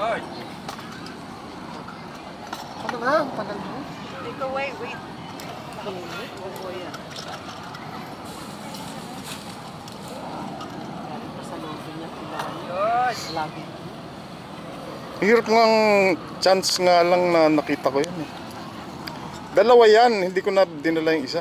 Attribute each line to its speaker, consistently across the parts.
Speaker 1: Ano nga? Ang tagal mo?
Speaker 2: Ikaw, wait.
Speaker 1: Oo, yan. Galing pa sa lobby niya. Lagi.
Speaker 3: Hirap ngang chance nga lang na nakita ko yun eh. Dalawa yan, hindi ko na dinala yung isa.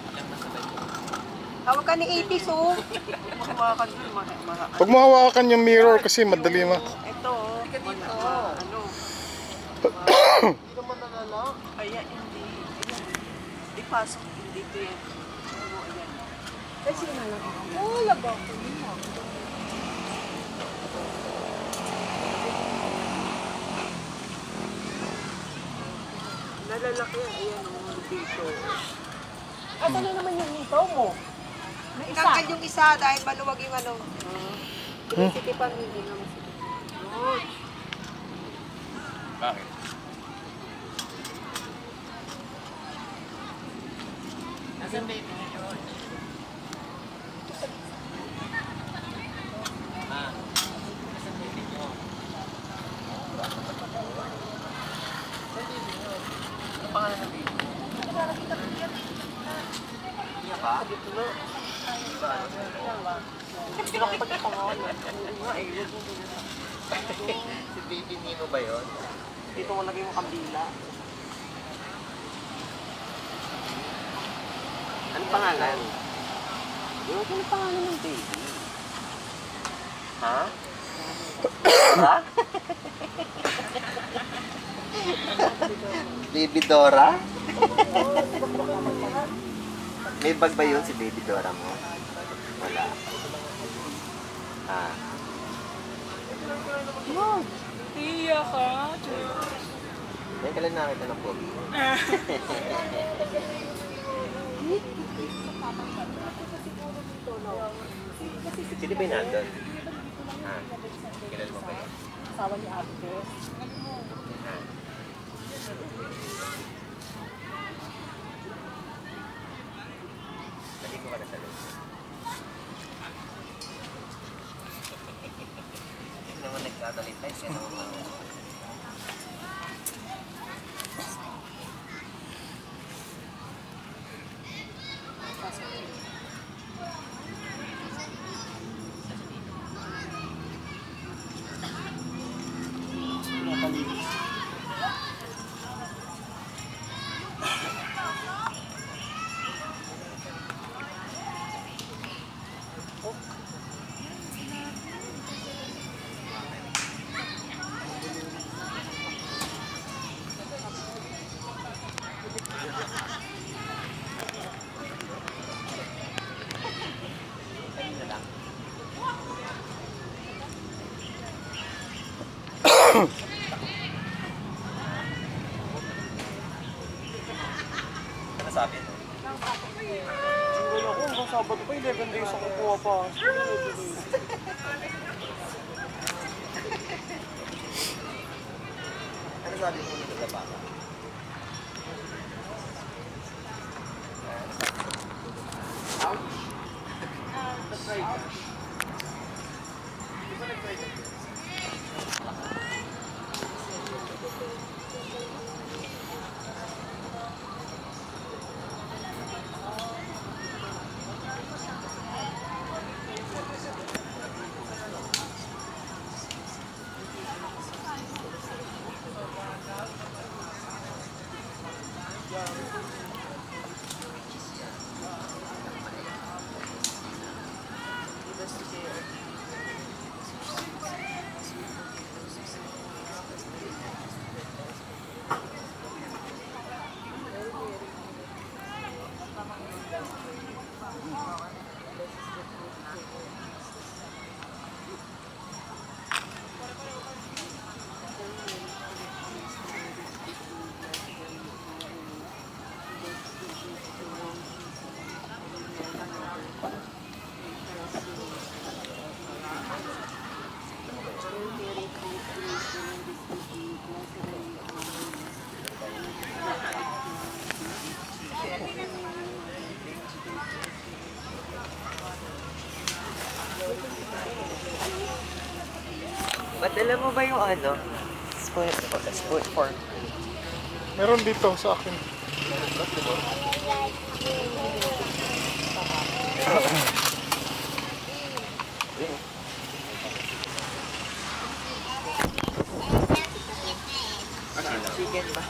Speaker 2: Hawak ka ni 80s, oh. Hawakan mo,
Speaker 3: Huwag mo hawakan yung mirror kasi madali ma.
Speaker 2: Ito, oh. Ano?
Speaker 1: Hindi naman nalala.
Speaker 2: Ayan, hindi. Ipasok, hindi ko yan. Ano, ayan. Kasi nalang. Oo, laga ko yun. Nalalaki yan. Ayan, oh, dito.
Speaker 1: Asan na naman yung nito mo? May isa.
Speaker 2: Tangkad yung isa dahil maluwag yung ano. Pinisikipan, hindi na masikip. Good.
Speaker 4: Bakit?
Speaker 1: Asan baby ni George? Asan baby niyo? Ano pangalan ng baby? Iya ka? Dito na. Hindi ko pagkapangalan.
Speaker 4: Si Baby Nino ba yun?
Speaker 1: Dito ko lagay yung kambila.
Speaker 4: Anong pangalan?
Speaker 1: Yung anong pangalan ng baby?
Speaker 4: Ha? Dora? Baby Dora? May bag ba yun si Baby Dora mo? Wala. Ah.
Speaker 2: Iya ka.
Speaker 4: May kailan nakita ng pogi. Sino ba yung nandun? Ah. Kilala mo ba yun?
Speaker 1: Asawa ni Ate.
Speaker 4: Ah. Naligo ka na sa loob. Hindi naman nagtatalitay siya naman mga. Ano sabi mo?
Speaker 1: Wala ko, hanggang Sabado pa, 11 days ako puwa pa.
Speaker 4: Ano sabi mo nito sa bata? Ba't alam mo ba yung ano? spoon for.
Speaker 3: Meron dito sa akin.
Speaker 2: Chicken ba?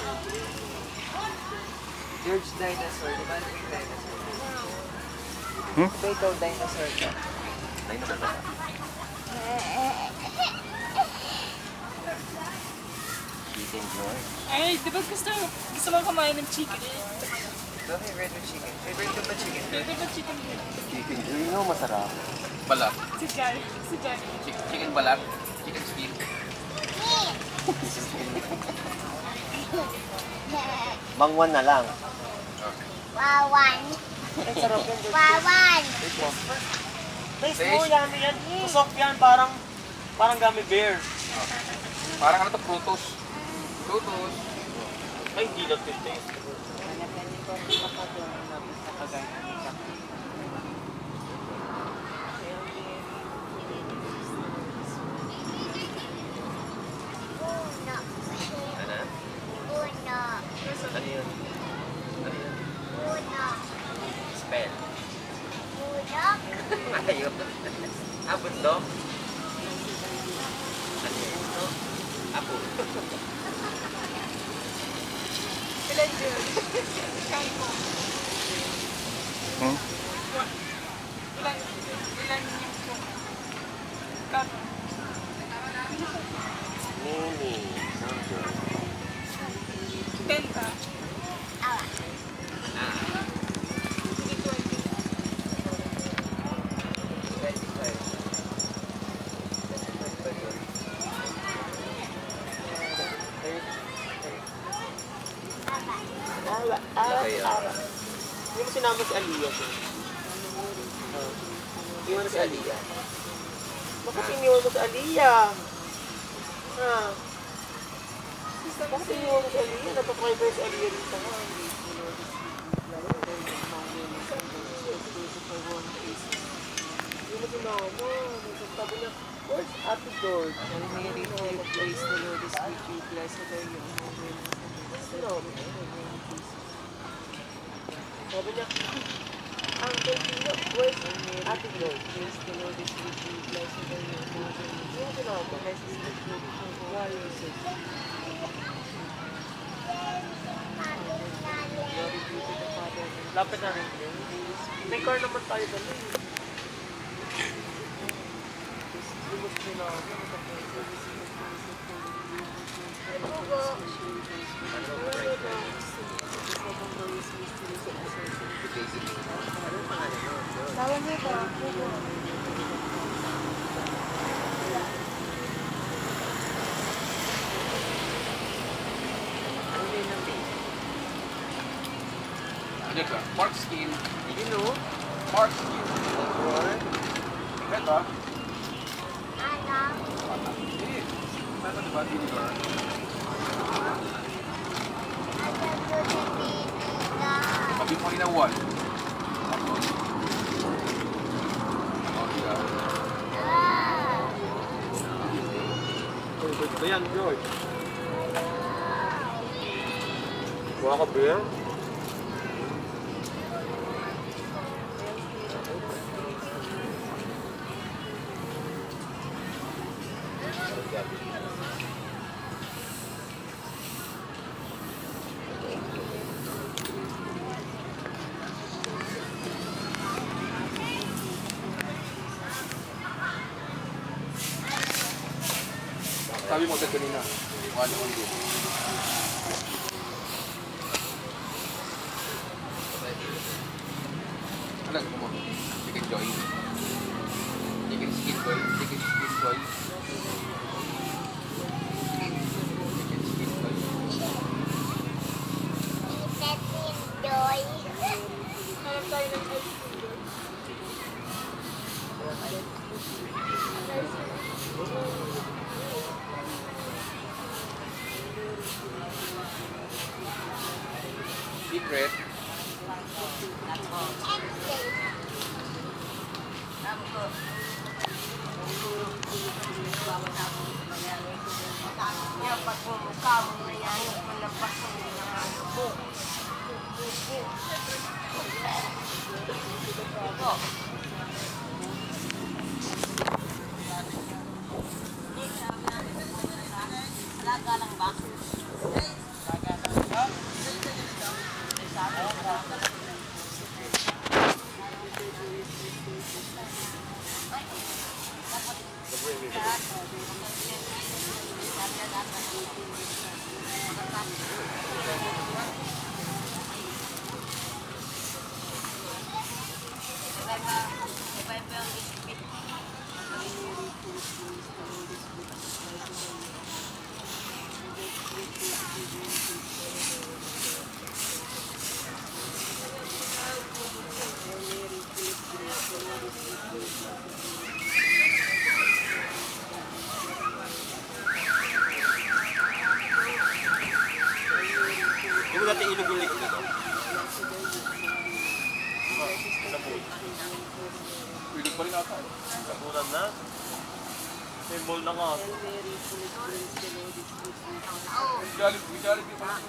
Speaker 2: George Dinosaur, di ba ano yung dinosaur? Ito ikaw dinosaur ka.
Speaker 4: Dinosaur ba? Chicken George.
Speaker 5: Ay, di ba gusto mo kumain ng chicken?
Speaker 2: Ito, favorite mo chicken. Favorite ko ba chicken?
Speaker 5: Di ba chicken?
Speaker 4: Chicken George. You know, masarap. Balat.
Speaker 5: Si Jai. Si Jai.
Speaker 4: Chicken balat. Chicken skin. Mangwan na lang.
Speaker 6: Wawan.
Speaker 2: Ay, sarap yan, George.
Speaker 6: Wawan.
Speaker 1: Taste mo, yummy yan. Masok yan, parang gummy bear.
Speaker 4: Parang ano to, Frutos. Frutos.
Speaker 1: Ay, hindi lang taste.
Speaker 2: Hanap-hanap ko ang makagawa na sa kagaya ng kape.
Speaker 6: Uno.
Speaker 4: Ano?
Speaker 6: Uno.
Speaker 4: Ano yun? Ano yun?
Speaker 6: Uno.
Speaker 4: Spell.
Speaker 6: Uno.
Speaker 4: Ayun. Bundok. Ano yun? Apo.
Speaker 5: Ilan yun? Kain mo.
Speaker 3: Hmm?
Speaker 5: Ilan yung cup?
Speaker 4: Mini.
Speaker 5: 10 ka?
Speaker 6: Awa.
Speaker 5: Hindi 20.
Speaker 1: Hindi mo sinama si Aliyah. Iwan mo si Aliyah. Bakit iniwan mo si Aliyah? Ha? Bakit iniwan mo si Aliyah? Napapakay ba si Aliyah rin sa mga? Hindi mo sinama. Sabi niya, where's Ate George?
Speaker 2: Sabi niya rito, praise the Lord is with you. Blessed are you among women.
Speaker 1: Sabi niya, Uncle Tino, where's Ate George?
Speaker 2: Praise the Lord is with you. Blessed are you among women.
Speaker 1: Hindi mo sinama.
Speaker 2: Blessed is the fruit of your womb. Why is it? Glory be to the Father and the
Speaker 1: Lapit na rin. May car naman tayo doon. Hindi mo sinama.
Speaker 5: Bawal mo ba?
Speaker 4: Ano ka? Pork skin.
Speaker 1: You know?
Speaker 4: Pork skin. Ito.
Speaker 6: Ano?
Speaker 4: Eh. Ano diba? Vinegar. Sabi mo rin na one. Tapos.
Speaker 1: George ba yan, George? Kuha ka ba yan?
Speaker 4: Sabi mo sa kanina. One on two. Ano gusto mo? Chicken joy. Chicken skin joy. Chicken skin joy. Chicken skin joy.
Speaker 6: Joy.
Speaker 5: Hanap tayo ng ice cream.
Speaker 4: Secret.
Speaker 2: Yeah, but
Speaker 7: Hindi mo natin ilog yung likod ito.
Speaker 4: Pilig pa rin ata.
Speaker 7: Sabunan na. May ball na nga.
Speaker 4: Jollibee pa rin.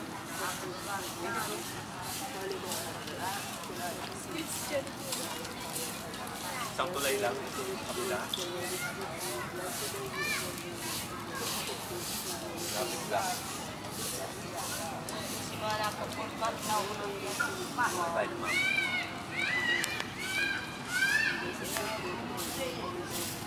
Speaker 7: Isang tulay lang. Kabila.
Speaker 4: Lapit lang.
Speaker 7: Right, ma'am.